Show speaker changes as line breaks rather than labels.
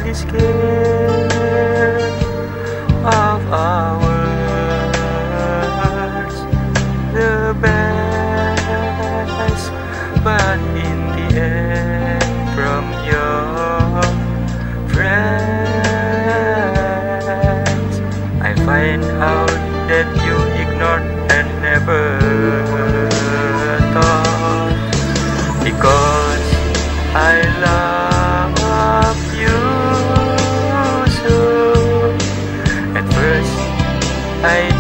really scared of our words, the best, but in the end, from your friends, I find out that you ignored and never thought, because I love you so. At first I